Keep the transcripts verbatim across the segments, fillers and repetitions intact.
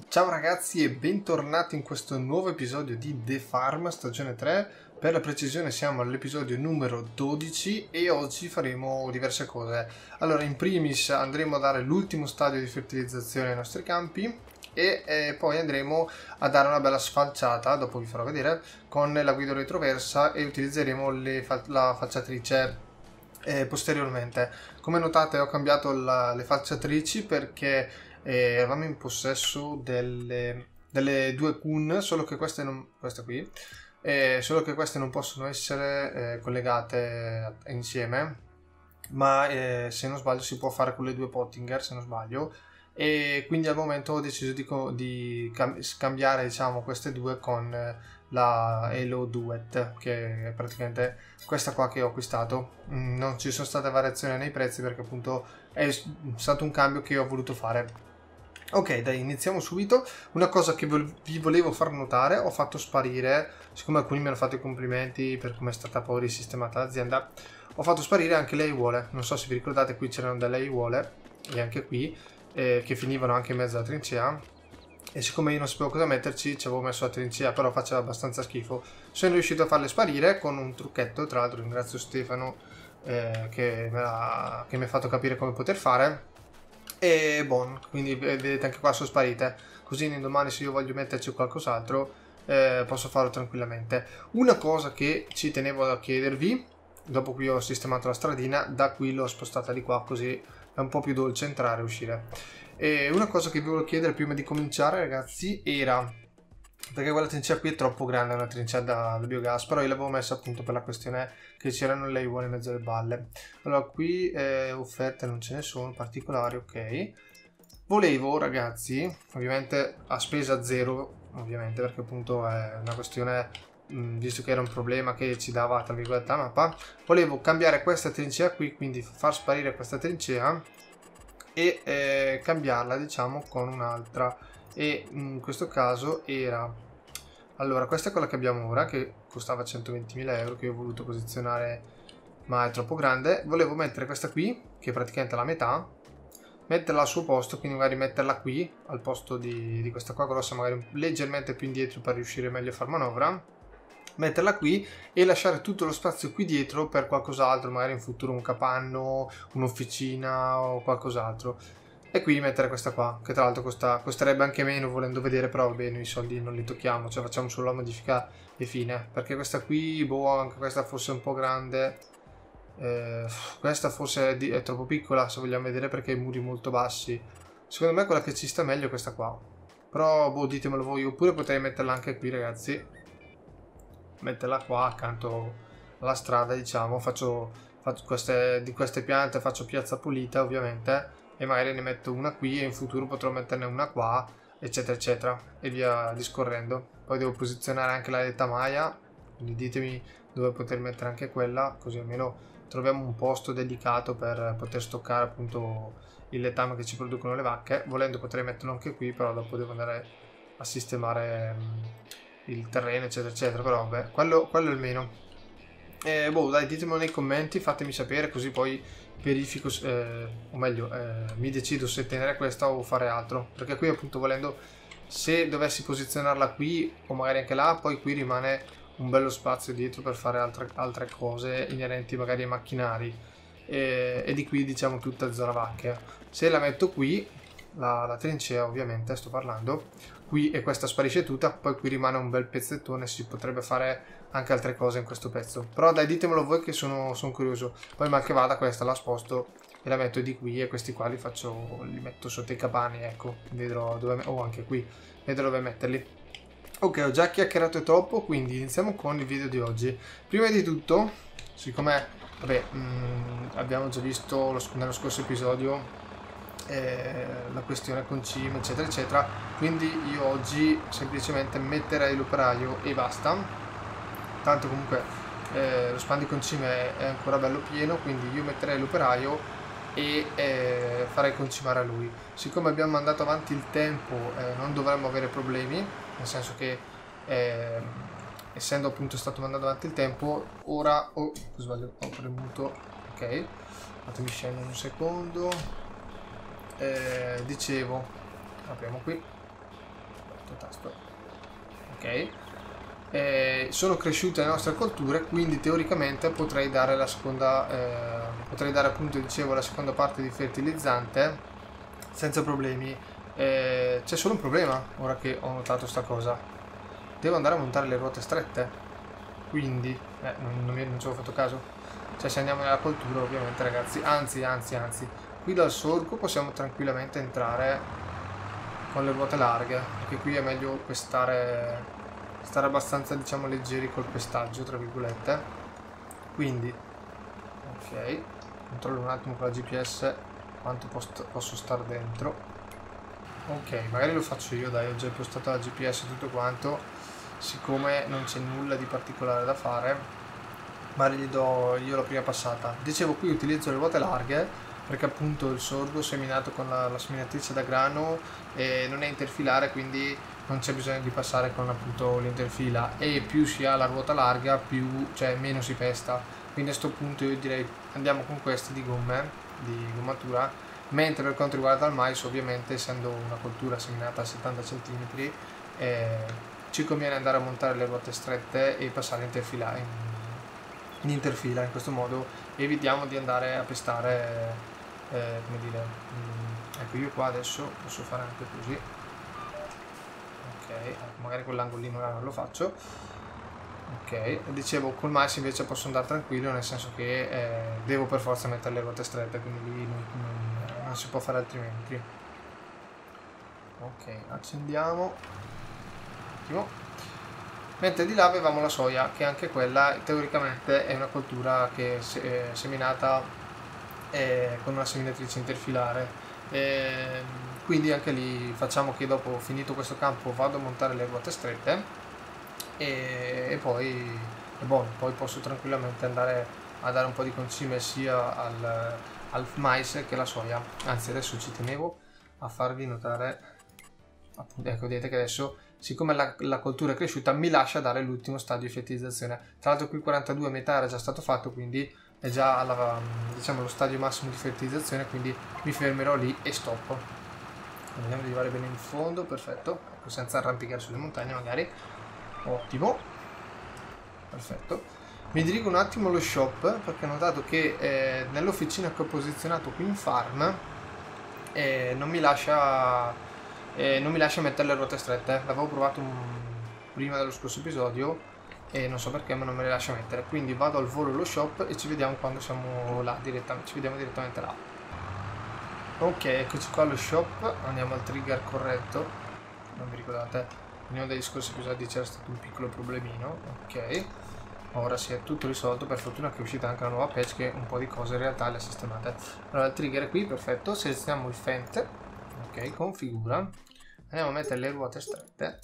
Ciao ragazzi e bentornati in questo nuovo episodio di The Farm stagione tre. Per la precisione siamo all'episodio numero dodici e oggi faremo diverse cose. Allora, in primis andremo a dare l'ultimo stadio di fertilizzazione ai nostri campi e eh, poi andremo a dare una bella sfalciata, dopo vi farò vedere, con la guida retroversa e utilizzeremo le fa la falciatrice eh, posteriormente. Come notate ho cambiato la, le falciatrici perché eh, eravamo in possesso delle, delle due Kun, solo che queste non, queste qui, eh, solo che queste non possono essere eh, collegate insieme, ma eh, se non sbaglio si può fare con le due Pottinger, se non sbaglio, e quindi al momento ho deciso di, di scambiare, diciamo, queste due con la Halo Duet, che è praticamente questa qua che ho acquistato. Non ci sono state variazioni nei prezzi perché appunto è stato un cambio che ho voluto fare. Ok, dai, iniziamo subito. Una cosa che vi volevo far notare: ho fatto sparire, siccome alcuni mi hanno fatto i complimenti per come è stata poi risistemata l'azienda, ho fatto sparire anche le aiuole. Non so se vi ricordate, qui c'erano delle aiuole e anche qui eh, che finivano anche in mezzo alla trincea, e siccome io non sapevo cosa metterci ci avevo messo la trincea, però faceva abbastanza schifo. Sono riuscito a farle sparire con un trucchetto, tra l'altro ringrazio Stefano eh, che, me la, che mi ha fatto capire come poter fare. E buon, quindi vedete anche qua sono sparite, così domani se io voglio metterci qualcos'altro eh, posso farlo tranquillamente. Una cosa che ci tenevo a chiedervi, dopo qui ho sistemato la stradina, da qui l'ho spostata di qua così è un po' più dolce entrare e uscire. E una cosa che vi volevo chiedere prima di cominciare, ragazzi, era perché quella trincea qui è troppo grande, è una trincea da, da biogas, però io l'avevo messa appunto per la questione che c'erano le aiuole in mezzo alle balle. Allora qui eh, offerte non ce ne sono particolari, ok. Volevo, ragazzi, ovviamente a spesa zero, ovviamente, perché appunto è una questione, mh, visto che era un problema che ci dava tra virgolette la mappa, volevo cambiare questa trincea qui, quindi far sparire questa trincea e eh, cambiarla, diciamo, con un'altra. E in questo caso era, allora, questa è quella che abbiamo ora, che costava centoventimila euro, che io ho voluto posizionare ma è troppo grande. Volevo mettere questa qui, che è praticamente la metà, metterla al suo posto, quindi magari metterla qui al posto di, di questa qua grossa, magari leggermente più indietro per riuscire meglio a far manovra, metterla qui e lasciare tutto lo spazio qui dietro per qualcos'altro, magari in futuro un capanno, un'officina o qualcos'altro. E qui mettere questa qua, che tra l'altro costa, costerebbe anche meno volendo vedere, però va bene, i soldi non li tocchiamo, cioè facciamo solo la modifica e fine. Perché questa qui, boh, anche questa forse è un po' grande, eh, questa forse è, di, è troppo piccola se vogliamo vedere perché ha i muri molto bassi. Secondo me quella che ci sta meglio è questa qua, però boh, ditemelo voi, oppure potrei metterla anche qui, ragazzi, metterla qua accanto alla strada, diciamo, faccio, faccio queste, di queste piante faccio piazza pulita ovviamente, e magari ne metto una qui e in futuro potrò metterne una qua, eccetera eccetera, e via discorrendo. Poi devo posizionare anche la letamaia, quindi ditemi dove poter mettere anche quella, così almeno troviamo un posto dedicato per poter stoccare appunto il letame che ci producono le vacche. Volendo potrei metterlo anche qui, però dopo devo andare a sistemare il terreno eccetera eccetera, però vabbè, quello, quello è il meno. E boh, dai, ditemelo nei commenti, fatemi sapere, così poi verifico, eh, o meglio eh, mi decido se tenere questa o fare altro, perché qui appunto volendo, se dovessi posizionarla qui o magari anche là, poi qui rimane un bello spazio dietro per fare altre, altre cose inerenti magari ai macchinari, e, e di qui diciamo tutta zona vacche. Se la metto qui, la, la trincea ovviamente sto parlando, qui e questa sparisce tutta, poi qui rimane un bel pezzettone, si potrebbe fare anche altre cose in questo pezzo, però dai, ditemelo voi che sono, sono curioso. Poi mal che vada questa la sposto e la metto di qui, e questi qua li faccio, li metto sotto i capani, ecco, vedrò dove, o oh, anche qui vedrò dove metterli. Ok, ho già chiacchierato troppo, quindi iniziamo con il video di oggi. Prima di tutto, siccome vabbè, mh, abbiamo già visto lo, nello scorso episodio eh, la questione con Cim eccetera eccetera, quindi io oggi semplicemente metterei l'operaio e basta. Tanto comunque eh, lo span di concime è ancora bello pieno, quindi io metterei l'operaio e eh, farei concimare a lui. Siccome abbiamo mandato avanti il tempo eh, non dovremmo avere problemi, nel senso che eh, essendo appunto stato mandato avanti il tempo, ora oh, sbaglio, ho premuto, ok, fatemi scendere un secondo. Eh, dicevo, apriamo qui, questo tasto. Ok. Eh, sono cresciute le nostre colture, quindi teoricamente potrei dare la seconda, eh, potrei dare appunto, dicevo, la seconda parte di fertilizzante senza problemi. Eh, c'è solo un problema ora che ho notato sta cosa: devo andare a montare le ruote strette, quindi eh, non, non, mi, non ci avevo fatto caso. Cioè, se andiamo nella coltura, ovviamente, ragazzi, anzi anzi anzi qui dal sorgo possiamo tranquillamente entrare con le ruote larghe, perché qui è meglio pestare, stare abbastanza, diciamo, leggeri col pestaggio, tra virgolette. Quindi ok, controllo un attimo con la G P S quanto post posso stare dentro. Ok, magari lo faccio io, dai, ho già impostato la G P S tutto quanto, siccome non c'è nulla di particolare da fare, magari gli do io la prima passata. Dicevo, qui utilizzo le ruote larghe perché appunto il sorgo seminato con la, la seminatrice da grano eh, non è interfilare, quindi non c'è bisogno di passare con appunto l'interfila, e più si ha la ruota larga più, cioè meno si pesta. Quindi a questo punto io direi andiamo con questi di gomme, di gommatura. Mentre per quanto riguarda il mais, ovviamente, essendo una coltura seminata a settanta centimetri, eh, ci conviene andare a montare le ruote strette e passare in interfila, in, in interfila. In questo modo evitiamo di andare a pestare, eh, come dire, mh, ecco, io qua adesso posso fare anche così. Ok, magari quell'angolino là non lo faccio. Ok, dicevo, col mais invece posso andare tranquillo, nel senso che eh, devo per forza mettere le ruote strette, quindi lì non, non, non si può fare altrimenti. Ok, accendiamo. Ottimo. Mentre di là avevamo la soia, che anche quella teoricamente è una coltura che è seminata eh, con una seminatrice interfilare. E quindi anche lì facciamo che dopo, finito questo campo, vado a montare le ruote strette e, e poi è buono. Poi posso tranquillamente andare a dare un po' di concime sia al, al mais che alla soia. Anzi, adesso ci tenevo a farvi notare, appunto, ecco, vedete che adesso, siccome la, la coltura è cresciuta, mi lascia dare l'ultimo stadio di fertilizzazione. Tra l'altro qui quarantadue a metà era già stato fatto, quindi è già alla, diciamo, lo stadio massimo di fertilizzazione, quindi mi fermerò lì e stop. Vediamo di arrivare bene in fondo, perfetto, ecco, senza arrampicare sulle montagne magari. Ottimo, perfetto. Mi dirigo un attimo allo shop, perché ho notato che eh, nell'officina che ho posizionato qui in farm eh, non mi lascia eh, non mi lascia mettere le ruote strette. L'avevo provato un... prima dello scorso episodio e non so perché, ma non me le lascia mettere. Quindi vado al volo allo shop e ci vediamo quando siamo là, direttamente ci vediamo direttamente là. Ok, eccoci qua allo shop, andiamo al trigger corretto. Non vi ricordate, in uno degli scorsi episodi c'era stato un piccolo problemino. Ok, ora si è tutto risolto, per fortuna che è uscita anche la nuova patch che un po' di cose in realtà le ha sistemate. Allora il trigger è qui, perfetto, selezioniamo il Fendt. Ok, configura, andiamo a mettere le ruote strette.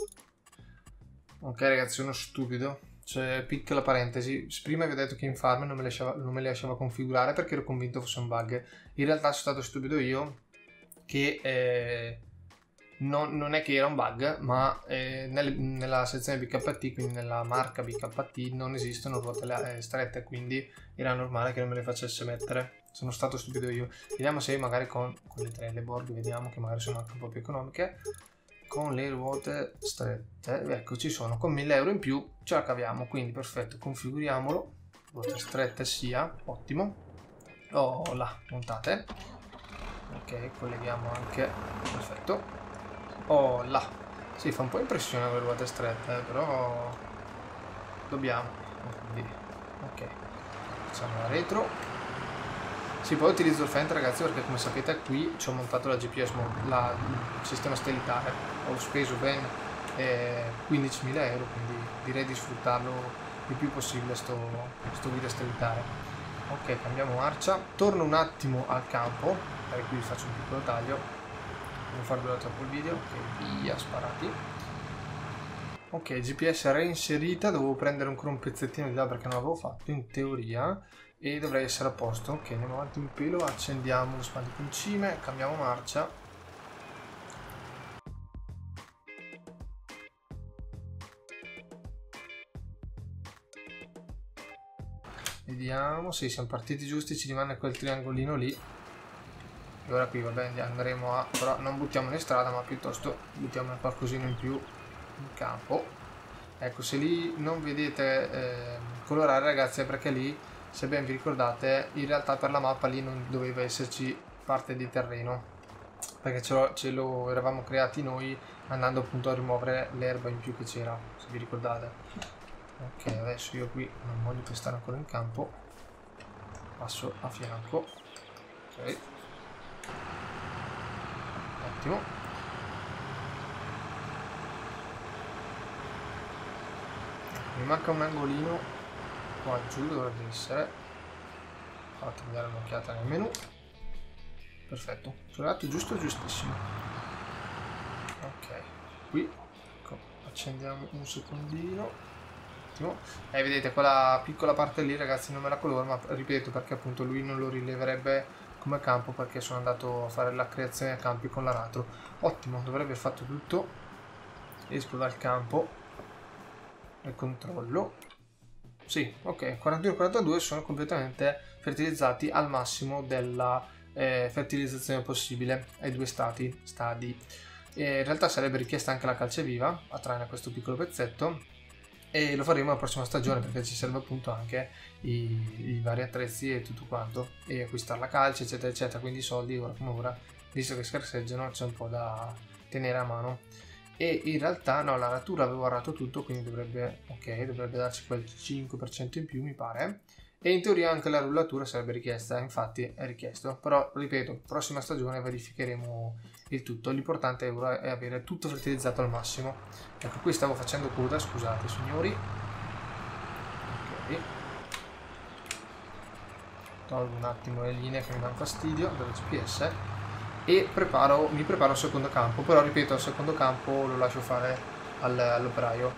Ok ragazzi, sono stupido, cioè piccola parentesi, prima vi ho detto che in farm non me, lasciava, non me le lasciava configurare perché ero convinto fosse un bug. In realtà sono stato stupido io, che eh, non, non è che era un bug, ma eh, nel, nella sezione B K T, quindi nella marca B K T, non esistono ruote strette, quindi era normale che non me le facesse mettere. Sono stato stupido io. Vediamo se magari con, con le Trelleborg, vediamo che magari sono anche un po' più economiche. Con le ruote strette, ecco, ci sono, con mille euro in più ce la caviamo, quindi perfetto, configuriamolo. Ruote strette sia, ottimo. Oh là, montate. Ok, colleghiamo anche, perfetto. Oh là, sì, fa un po' impressione con le ruote strette, eh, però dobbiamo. Quindi, ok, facciamo la retro. Sì, poi utilizzo il Fendt, ragazzi, perché come sapete qui ci ho montato la G P S mode, la, il sistema satellitare. Ho speso ben eh, quindicimila euro, quindi direi di sfruttarlo il più possibile sto, sto guida satellitare. Ok, cambiamo marcia, torno un attimo al campo, e qui faccio un piccolo taglio, non far durare troppo il video, ok, via, sparati. Ok, G P S reinserita, dovevo prendere ancora un pezzettino di là perché non l'avevo fatto, in teoria, e dovrei essere a posto. Ok, andiamo avanti un pelo, accendiamo lo spazio concime, cambiamo marcia. Vediamo, sì, siamo partiti giusti, ci rimane quel triangolino lì. E ora qui vabbè andremo a, però non buttiamo in strada, ma piuttosto buttiamo qualcosina in più in campo. Ecco, se lì non vedete eh, colorare ragazzi è perché lì, se ben vi ricordate, in realtà per la mappa lì non doveva esserci parte di terreno, perché ce lo, ce lo eravamo creati noi andando appunto a rimuovere l'erba in più che c'era, se vi ricordate. Ok, adesso io qui non voglio pestare ancora in campo, passo a fianco. Ok, ottimo. Mi manca un angolino qua giù, dovrebbe essere. Fatemi dare un'occhiata nel menu. Perfetto, sono andato giusto giustissimo. Ok, qui ecco, accendiamo un secondino. Ottimo. E eh, vedete quella piccola parte lì ragazzi non me la coloro, ma ripeto perché appunto lui non lo rileverebbe come campo, perché sono andato a fare la creazione a campi con l'aratro. Ottimo, dovrebbe aver fatto tutto. Esco dal campo e controllo. Sì, ok, quarantuno e quarantadue sono completamente fertilizzati al massimo della eh, fertilizzazione possibile ai due stati, stadi. E in realtà sarebbe richiesta anche la calce viva a tranne questo piccolo pezzetto, e lo faremo la prossima stagione perché ci serve appunto anche i, i vari attrezzi e tutto quanto, e acquistare la calce eccetera eccetera, quindi i soldi ora come ora, visto che scarseggiano, c'è un po' da tenere a mano. E in realtà no, l'aratura avevo arato tutto, quindi dovrebbe, ok, dovrebbe darci quel cinque per cento in più mi pare, e in teoria anche la rullatura sarebbe richiesta, infatti è richiesto, però ripeto, prossima stagione verificheremo il tutto. L'importante ora è avere tutto fertilizzato al massimo. Ecco, qui stavo facendo coda, scusate signori. Ok, tolgo un attimo le linee che mi danno fastidio dello G P S e preparo, mi preparo al secondo campo, però ripeto, al secondo campo lo lascio fare al, all'operaio.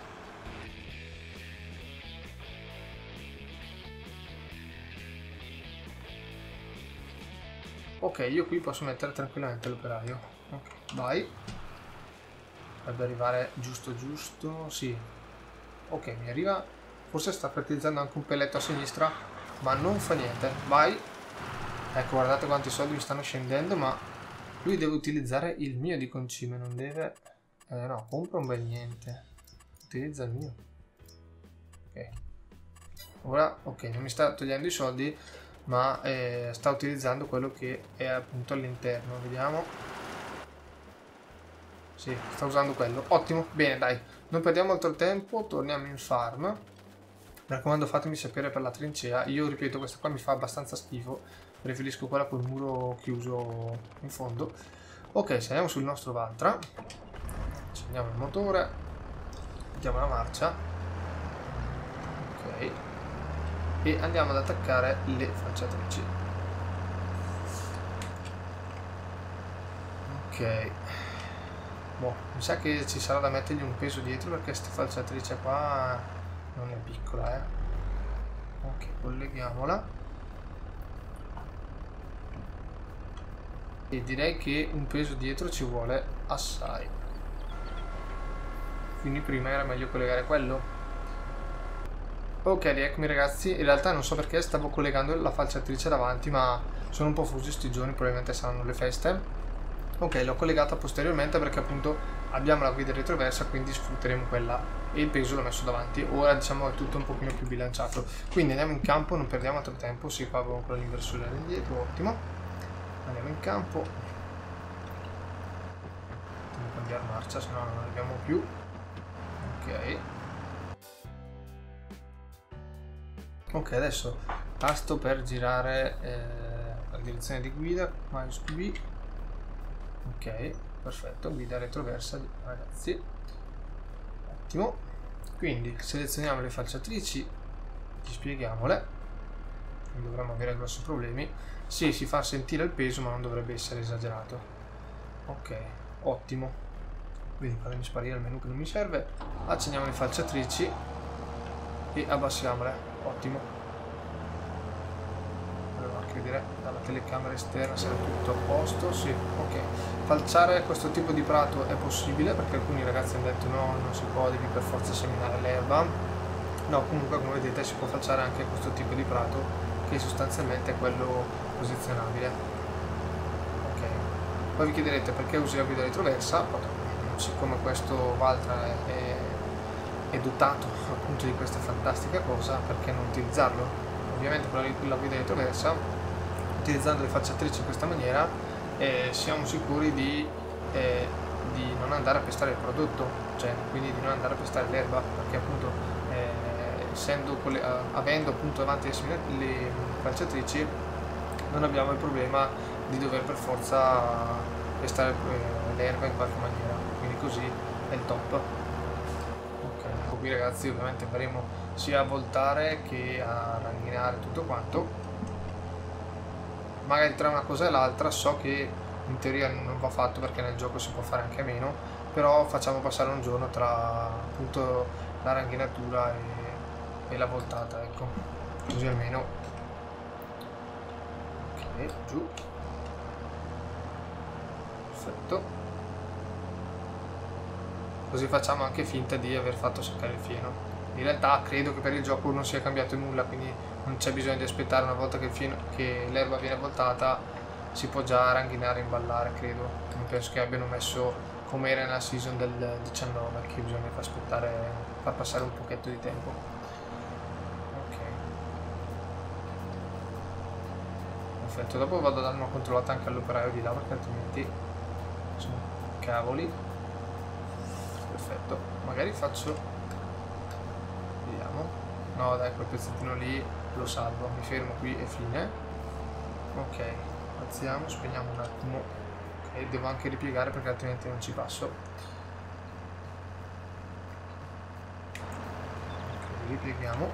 Ok, io qui posso mettere tranquillamente l'operaio. Ok, vai. Dovrebbe arrivare giusto giusto, sì. Ok, mi arriva, forse sta fertilizzando anche un pelletto a sinistra, ma non fa niente. Vai. Ecco, guardate quanti soldi mi stanno scendendo, ma lui deve utilizzare il mio di concime, non deve... Eh no, compra un bel niente. Utilizza il mio. Ok. Ora, ok, non mi sta togliendo i soldi, ma eh, sta utilizzando quello che è appunto all'interno. Vediamo. Sì, sta usando quello. Ottimo, bene, dai. Non perdiamo altro tempo, torniamo in farm. Mi raccomando, fatemi sapere per la trincea. Io, ripeto, questa qua mi fa abbastanza schifo. Preferisco quella col muro chiuso in fondo. Ok, saliamo sul nostro Valtra. Accendiamo il motore. Mettiamo la marcia. Ok. E andiamo ad attaccare le falciatrici. Ok. Boh, mi sa che ci sarà da mettergli un peso dietro perché questa falciatrice qua non è piccola, eh. Ok, colleghiamola. E direi che un peso dietro ci vuole assai, quindi prima era meglio collegare quello. Ok, rieccomi ragazzi, in realtà non so perché stavo collegando la falciatrice davanti, ma sono un po' fusi sti giorni, probabilmente saranno le feste. Ok, l'ho collegata posteriormente perché appunto abbiamo la guida retroversa, quindi sfrutteremo quella, e il peso l'ho messo davanti. Ora diciamo è tutto un pochino più bilanciato, quindi andiamo in campo, non perdiamo altro tempo. Sì, qua avevo ancora l'inversore indietro, ottimo. Andiamo in campo. Devo cambiare marcia, se no non arriviamo più. Ok. Ok, adesso tasto per girare eh, la direzione di guida, minus B. Ok, perfetto, guida retroversa ragazzi. Ottimo. Quindi selezioniamo le falciatrici, ci spieghiamole, non dovremmo avere grossi problemi. Sì, si fa sentire il peso, ma non dovrebbe essere esagerato. Ok, ottimo. Vedi, fatemi sparire il menu che non mi serve. Accendiamo le falciatrici e abbassiamole. Ottimo. Volevo anche vedere dalla telecamera esterna se era tutto a posto. Sì, ok. Falciare questo tipo di prato è possibile, perché alcuni ragazzi hanno detto no, non si può, devi per forza seminare l'erba. No, comunque come vedete si può falciare anche questo tipo di prato, che sostanzialmente è quello posizionabile. Ok, Poi vi chiederete perché usi la guida retroversa. Siccome questo Valtra è, è, è dotato appunto di questa fantastica cosa, perché non utilizzarlo? Ovviamente con la guida retroversa, utilizzando le facciatrici in questa maniera, eh, siamo sicuri di, eh, di non andare a pestare il prodotto, cioè quindi di non andare a pestare l'erba, perché appunto eh, essendo quelle, avendo appunto davanti le, le falciatrici, non abbiamo il problema di dover per forza pestare eh, l'erba in qualche maniera, quindi così è il top. Ok, qui ragazzi ovviamente faremo sia a voltare che a ranghinare tutto quanto. Magari tra una cosa e l'altra so che in teoria non va fatto perché nel gioco si può fare anche a meno, però facciamo passare un giorno tra appunto la ranghinatura e, e la voltata, ecco, così almeno. Ok, giù. Perfetto. Così facciamo anche finta di aver fatto seccare il fieno. In realtà credo che per il gioco non sia cambiato nulla, quindi non c'è bisogno di aspettare una volta che, il fieno, che l'erba viene voltata, si può già ranghinare e imballare, credo. Non penso che abbiano messo come era nella season del diciannove, che bisogna far aspettare, far passare un pochetto di tempo. Ok. Perfetto, dopo vado a dare una controllata anche all'operaio di là, perché altrimenti sono cavoli. Perfetto, magari faccio, vediamo, no dai, quel pezzettino lì lo salvo, mi fermo qui e fine. Ok, alziamo, spegniamo un attimo. Ok, devo anche ripiegare perché altrimenti non ci passo. Ok, ripieghiamo.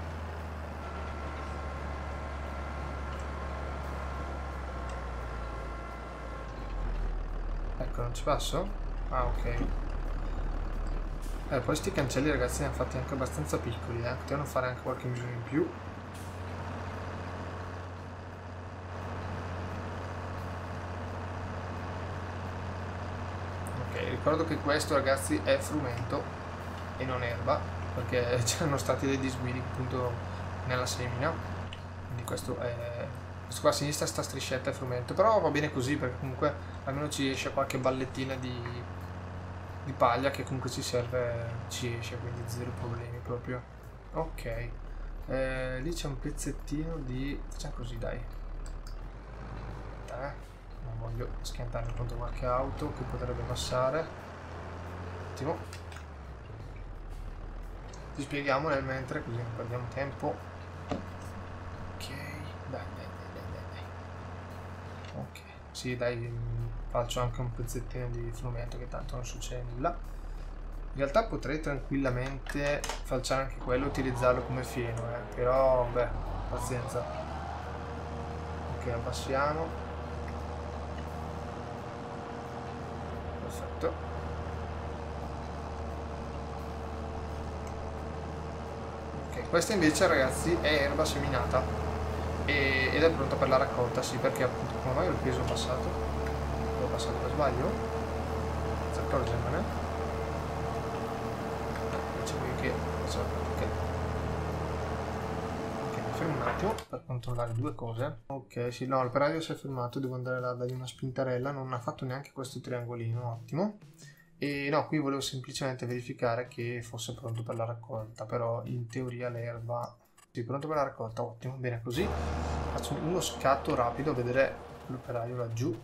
Ecco, non ci passo? Ah, ok. Eh, poi sti cancelli ragazzi ne hanno fatti anche abbastanza piccoli, eh. Potevano fare anche qualche misura in più. Ok, ricordo che questo ragazzi è frumento e non erba, perché c'erano stati dei disguidi appunto nella semina. Quindi questo è... questo qua a sinistra sta striscetta è frumento, però va bene così perché comunque almeno ci esce qualche ballettina di... di paglia che comunque ci serve, ci esce, quindi zero problemi proprio. Ok, eh, lì c'è un pezzettino di, facciamo così dai, eh, non voglio schiantarmi contro qualche auto che potrebbe passare. Un attimo, ti spieghiamo nel mentre così non perdiamo tempo. Ok, dai dai dai dai dai, ok, sì dai, faccio anche un pezzettino di frumento che tanto non succede nulla. In realtà potrei tranquillamente falciare anche quello e utilizzarlo come fieno, eh. Però beh, pazienza. Ok, abbassiamo. Perfetto. Ok, questa invece ragazzi è erba seminata e, ed è pronta per la raccolta, sì, perché appunto come mai ho il peso passato? L'ho passato per sbaglio? Senza accorgermene. Che ok, mi fermo un attimo per controllare due cose. Ok, sì, no, l'operaio si è fermato, devo andare là a dargli una spintarella, non ha fatto neanche questo triangolino, ottimo. E no, qui volevo semplicemente verificare che fosse pronto per la raccolta, però in teoria l'erba sì, pronto per la raccolta, ottimo, bene così. Faccio uno scatto rapido a vedere l'operaio laggiù.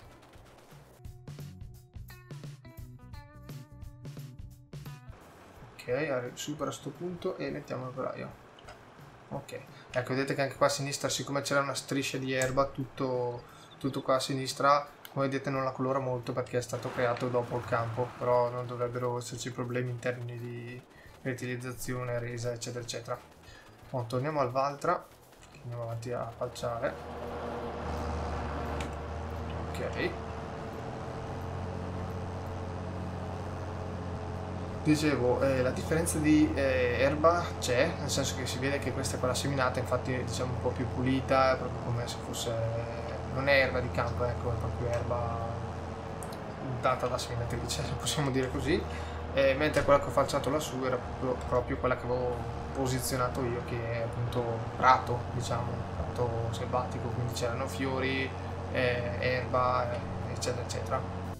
Ok, supera sto punto e mettiamo l'operaio. Ok, ecco, vedete che anche qua a sinistra, siccome c'era una striscia di erba, tutto, tutto qua a sinistra, come vedete non la colora molto perché è stato creato dopo il campo, però non dovrebbero esserci problemi in termini di fertilizzazione, resa, eccetera, eccetera. Bon, torniamo al Valtra, andiamo avanti a falciare. Ok. Dicevo, eh, la differenza di eh, erba c'è, nel senso che si vede che questa è quella seminata, infatti diciamo un po' più pulita, è proprio come se fosse, non è erba di campo, ecco, è proprio erba data da seminatrice, se possiamo dire così, eh, mentre quella che ho falciato lassù era proprio, proprio quella che avevo posizionato io, che è appunto prato, diciamo, prato selvatico, quindi c'erano fiori, eh, erba, eccetera eccetera eccetera.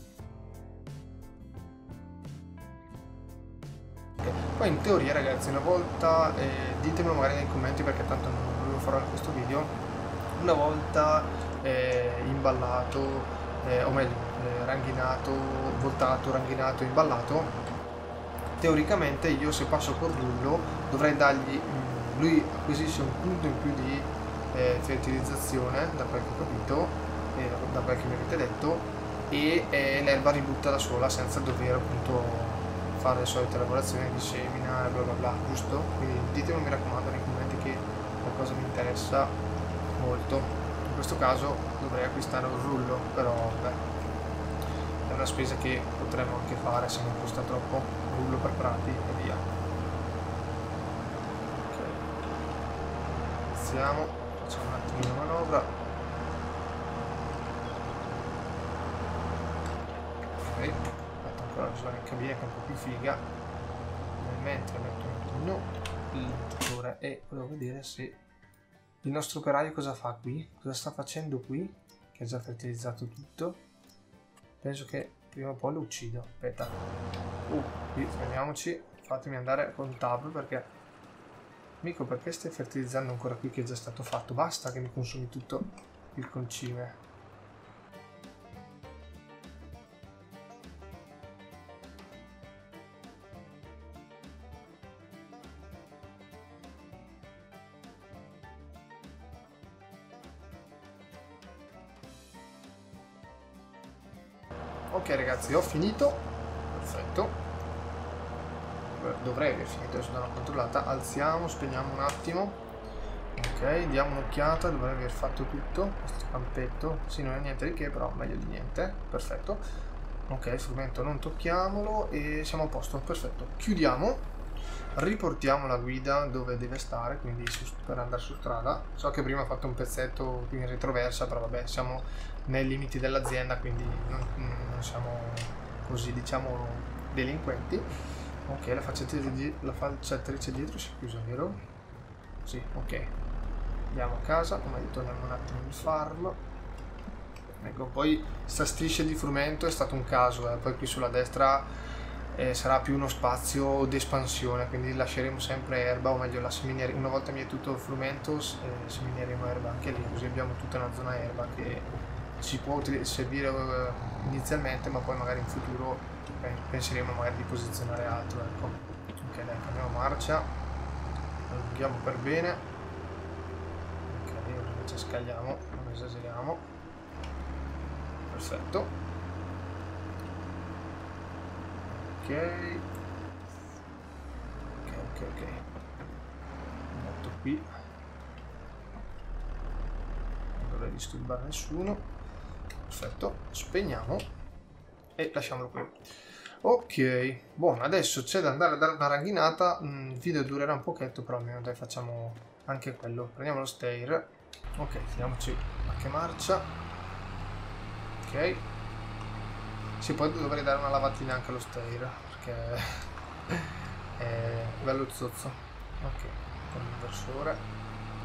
Okay. Poi in teoria ragazzi, una volta, eh, ditemelo magari nei commenti perché tanto non lo farò in questo video, una volta eh, imballato, eh, o meglio eh, ranghinato, voltato, ranghinato, imballato, teoricamente io se passo col rullo dovrei dargli, mh, lui acquisisce un punto in più di eh, fertilizzazione, da quel che ho capito, eh, da quel che mi avete detto, e eh, l'erba ributta da sola senza dover appunto fare le solite lavorazioni di semina e bla bla bla, giusto? Quindi ditemi, mi raccomando, nei commenti che qualcosa mi interessa molto. In questo caso dovrei acquistare un rullo, però vabbè, è una spesa che potremmo anche fare se non costa troppo, rullo per prati e via. Ok, iniziamo, facciamo un attimino manovra. Ok, metto ancora la zona in cabina che è un po' più figa, nel mentre metto un attimino il motore e volevo vedere se il nostro operaio cosa fa qui, cosa sta facendo qui, che ha già fertilizzato tutto. Penso che prima o poi lo uccido. Aspetta. Uh, qui fermiamoci. Fatemi andare con tab perché... Amico, perché stai fertilizzando ancora qui che è già stato fatto? Basta che mi consumi tutto il concime. Ok ragazzi, ho finito, perfetto, dovrei aver finito, adesso da una controllata, alziamo, spegniamo un attimo, ok, diamo un'occhiata, dovrei aver fatto tutto, questo campetto, sì non è niente di che, però meglio di niente, perfetto, ok, il frumento non tocchiamolo e siamo a posto, perfetto, chiudiamo, riportiamo la guida dove deve stare, quindi su, per andare su strada, so che prima ho fatto un pezzetto qui in retroversa, però vabbè, siamo nei limiti dell'azienda, quindi non, non siamo così, diciamo, delinquenti. Ok, la faccettrice, di, la faccettrice dietro si è chiusa, vero? Sì, ok, andiamo a casa, come detto torniamo un attimo in farm. Ecco, poi sta striscia di frumento è stato un caso, eh. Poi qui sulla destra eh, sarà più uno spazio d'espansione, quindi lasceremo sempre erba, o meglio la semineremo, una volta mietuto il frumento eh, semineremo erba anche lì, così abbiamo tutta una zona erba che ci può servire uh, inizialmente, ma poi magari in futuro eh, penseremo magari di posizionare altro, ecco. Ok, dai, cambiamo marcia, allunghiamo per bene, ok, invece scagliamo, non esageriamo, perfetto, ok, ok, ok, ok, metto qui, non dovrei disturbare nessuno. Perfetto, spegniamo e lasciamolo qui. Ok, buono, adesso c'è da andare a dare una ranghinata, mm, il video durerà un pochetto, però almeno dai facciamo anche quello. Prendiamo lo stair, ok, tiriamoci a che marcia, ok, sì, poi dovrei dare una lavatina anche allo stair, perché è bello zozzo. Ok, con l'inversore.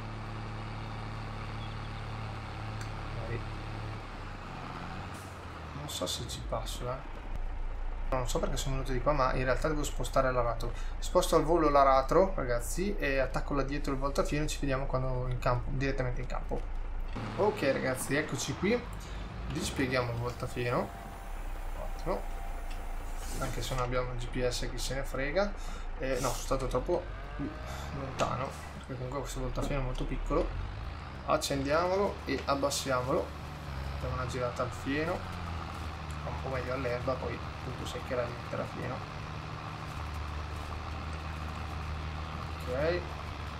Non so se ci passo, eh. Non so perché sono venuto di qua, ma in realtà devo spostare l'aratro. Sposto al volo l'aratro, ragazzi, e attacco là dietro il voltafieno e ci vediamo quando in campo, direttamente in campo. Ok ragazzi, eccoci qui. Dispieghiamo il voltafieno. Ottimo. Anche se non abbiamo il G P S, chi se ne frega. Eh, no, sono stato troppo lontano, perché comunque questo voltafieno è molto piccolo. Accendiamolo e abbassiamolo. Diamo una girata al fieno, un po' meglio all'erba, poi appunto seccherà di mettere a fieno. Ok,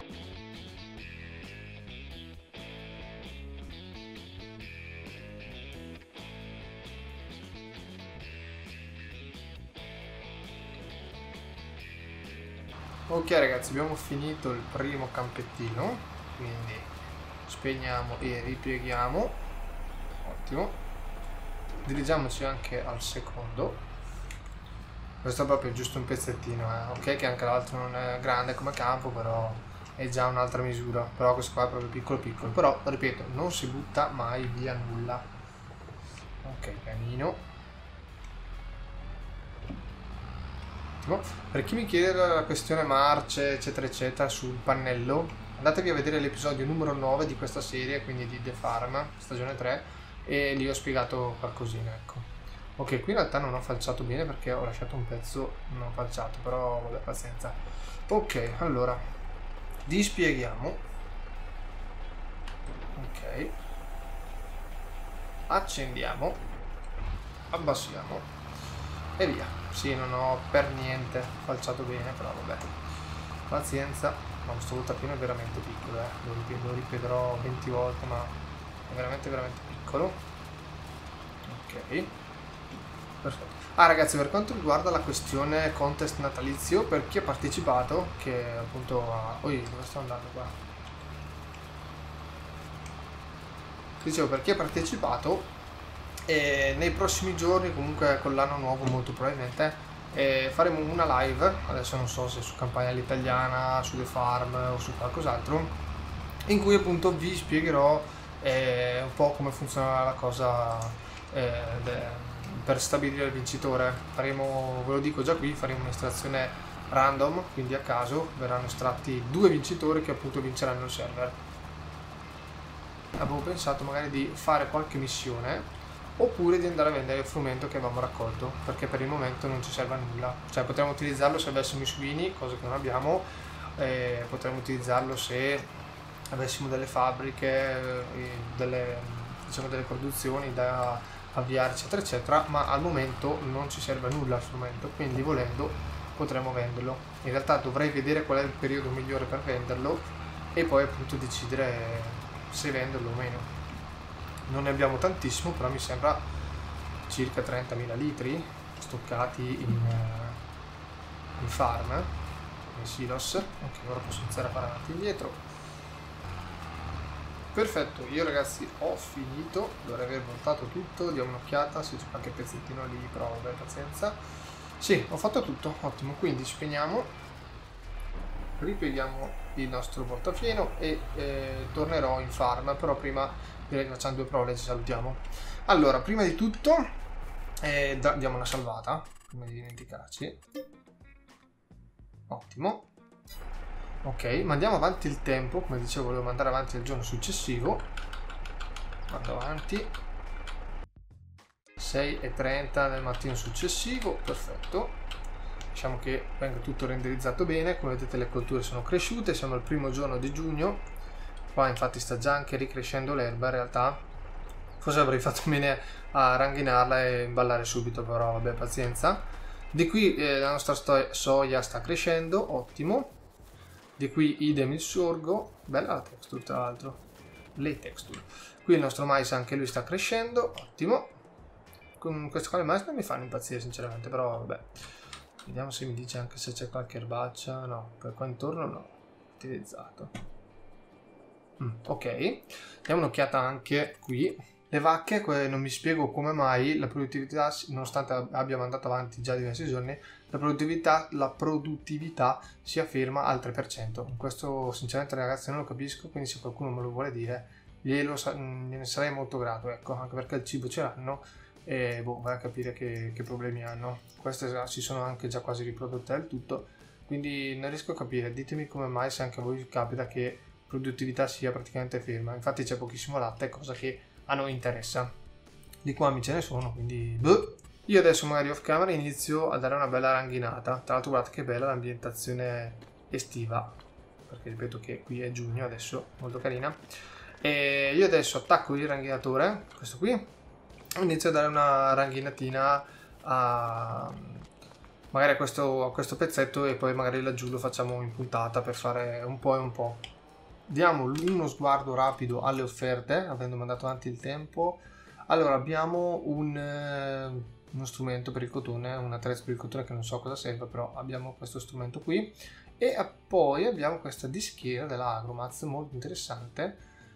ok ragazzi, abbiamo finito il primo campettino, quindi spegniamo e ripieghiamo. Ottimo, dirigiamoci anche al secondo. Questo è proprio giusto un pezzettino, eh. Ok che anche l'altro non è grande come campo, però è già un'altra misura. Però questo qua è proprio piccolo piccolo, però ripeto, non si butta mai via nulla. Ok, pianino. Ottimo. Per chi mi chiede la questione marce eccetera eccetera sul pannello, andatevi a vedere l'episodio numero nove di questa serie, quindi di The Farm, stagione tre, e lì ho spiegato qualcosina, ecco. Ok, qui in realtà non ho falciato bene perché ho lasciato un pezzo non falciato, però vabbè, pazienza. Ok, allora, dispieghiamo. Ok. Accendiamo. Abbassiamo. E via. Sì, non ho per niente falciato bene, però vabbè. Pazienza. Ma questo voltapino è veramente piccolo, eh. Lo, rip lo ripeterò venti volte, ma è veramente veramente piccolo. Ok. Perfetto. Ah ragazzi, per quanto riguarda la questione contest natalizio, per chi ha partecipato, che appunto ha... Oi, dove sto andando qua? Dicevo, per chi ha partecipato, e nei prossimi giorni, comunque con l'anno nuovo molto probabilmente, eh, faremo una live, adesso non so se su Campagna all'Italiana, su The Farm o su qualcos'altro, in cui appunto vi spiegherò eh, un po' come funziona la cosa eh, per stabilire il vincitore. Faremo, ve lo dico già qui, faremo un'estrazione random, quindi a caso verranno estratti due vincitori che appunto vinceranno il server. Avevo pensato magari di fare qualche missione oppure di andare a vendere il frumento che avevamo raccolto, perché per il momento non ci serve a nulla. Cioè potremmo utilizzarlo se avessimo i suini, cosa che non abbiamo, eh, potremmo utilizzarlo se avessimo delle fabbriche, eh, delle, diciamo, delle produzioni da avviare eccetera eccetera, ma al momento non ci serve a nulla il frumento, quindi volendo potremmo venderlo. In realtà dovrei vedere qual è il periodo migliore per venderlo e poi appunto decidere se venderlo o meno. Non ne abbiamo tantissimo, però mi sembra circa trentamila litri stoccati in, in farm, in silos. Ok, ora posso iniziare a fare avanti e indietro. Perfetto, io ragazzi ho finito, dovrei aver montato tutto, diamo un'occhiata se c'è qualche pezzettino lì, però vabbè, pazienza. Sì, ho fatto tutto, ottimo, quindi spegniamo, ripieghiamo il nostro portafieno e eh, tornerò in farm, però prima direi che facciamo due prove e ci salutiamo. Allora, prima di tutto eh, diamo una salvata, prima di dimenticarci. Ottimo. Ok, mandiamo avanti il tempo, come dicevo volevo mandare avanti il giorno successivo. Vado avanti. sei e trenta del mattino successivo, perfetto. Diciamo che venga tutto renderizzato bene, come vedete le colture sono cresciute, siamo al primo giorno di giugno. Qua infatti sta già anche ricrescendo l'erba in realtà, forse avrei fatto bene a ranghinarla e imballare subito, però vabbè, pazienza. Di qui eh, la nostra soia sta crescendo, ottimo. Di qui idem il sorgo, bella la texture tra l'altro, le texture. Qui il nostro mais anche lui sta crescendo, ottimo. Con questo qua il mais non mi fanno impazzire sinceramente, però vabbè. Vediamo se mi dice anche se c'è qualche erbaccia, no, per qua intorno no, utilizzato. Mm, ok, diamo un'occhiata anche qui. Le vacche, non mi spiego come mai la produttività, nonostante abbia mandato avanti già diversi giorni, la produttività, la produttività si afferma al tre per cento. Questo sinceramente ragazzi non lo capisco, quindi se qualcuno me lo vuole dire glielo, gliene sarei molto grato, ecco, anche perché il cibo ce l'hanno e boh, vai a capire che, che problemi hanno. Queste si sono anche già quasi riprodotte del tutto, quindi non riesco a capire, ditemi come mai se anche a voi capita che produttività sia praticamente ferma. Infatti c'è pochissimo latte, cosa che a noi interessa. Di qua mi ce ne sono, quindi boh. Io adesso magari off camera inizio a dare una bella ranghinata. Tra l'altro guardate che bella l'ambientazione estiva, perché ripeto che qui è giugno adesso, molto carina. E io adesso attacco il ranghinatore, questo qui, inizio a dare una ranghinatina a magari a questo, a questo pezzetto e poi magari laggiù lo facciamo in puntata per fare un po' e un po'. Diamo uno sguardo rapido alle offerte, avendo mandato avanti il tempo. Allora, abbiamo un, eh, uno strumento per il cotone, un attrezzo per il cotone che non so cosa serve, però abbiamo questo strumento qui. E poi abbiamo questa dischiera della Agromaz, molto interessante.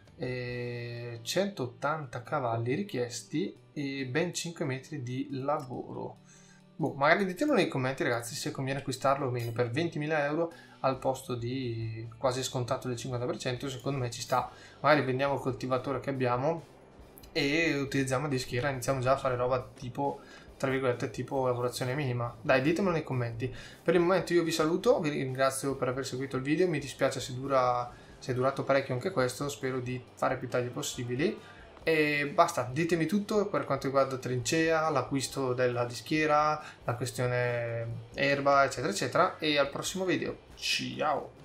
Eh, centottanta cavalli richiesti e ben cinque metri di lavoro. Boh, magari ditemelo nei commenti ragazzi se conviene acquistarlo o meno. Per ventimila euro al posto di quasi scontato del cinquanta per cento secondo me ci sta. Magari vendiamo il coltivatore che abbiamo e utilizziamo di schiera, iniziamo già a fare roba tipo, tra virgolette, tipo lavorazione minima. Dai, ditemelo nei commenti. Per il momento io vi saluto, vi ringrazio per aver seguito il video, mi dispiace se, dura, se è durato parecchio anche questo, spero di fare più tagli possibili. E basta, ditemi tutto per quanto riguarda trincea, l'acquisto della dischiera, la questione erba, eccetera, eccetera. E al prossimo video. Ciao!